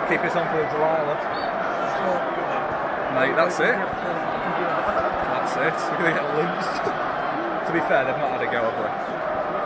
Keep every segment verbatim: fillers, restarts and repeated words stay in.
Keep this on for the Delilah. Mate, that's it. That's it. We're going to get lynched. To be fair, they've not had a go, have they?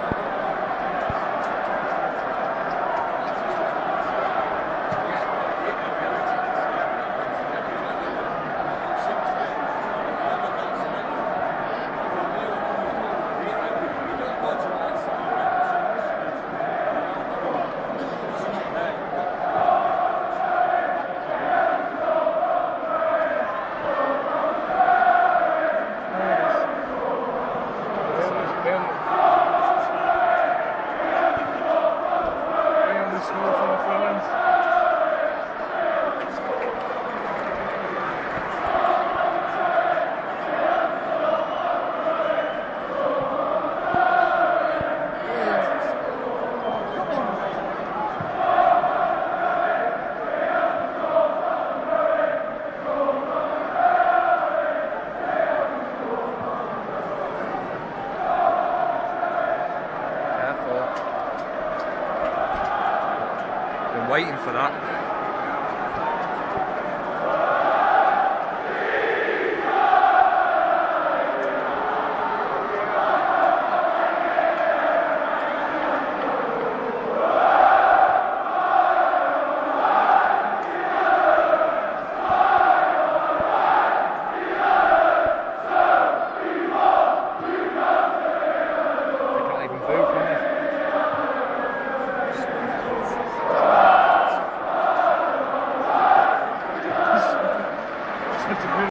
Been waiting for that.